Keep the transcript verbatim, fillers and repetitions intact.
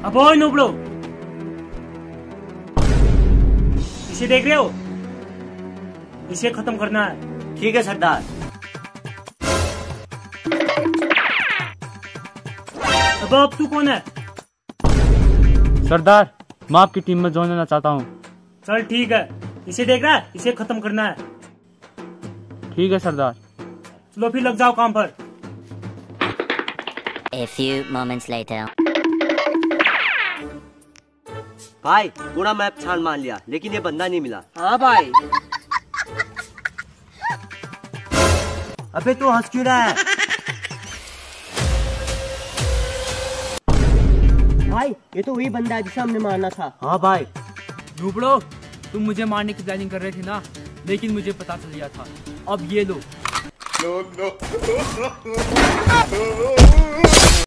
अब ओए नुबड़ो, इसे देख रहे हो? इसे खत्म करना है। ठीक है सरदार। अब अब तू कौन है? सरदार, मैं आपकी टीम में ज्वाइन होना चाहता हूँ। चल ठीक है, इसे देख रहा है? इसे खत्म करना है। ठीक है सरदार। चलो फिर लग जाओ काम पर। A few moments later. भाई पूरा मैप छान मान लिया लेकिन ये बंदा नहीं मिला। हाँ भाई। अबे तू हंस क्यों रहा है? भाई ये तो वही बंदा है जिसे हमने मारना था। हाँ भाई। नुबड़ो, तुम मुझे मारने की प्लानिंग कर रहे थे ना, लेकिन मुझे पता चल गया था। अब ये लो। No, no.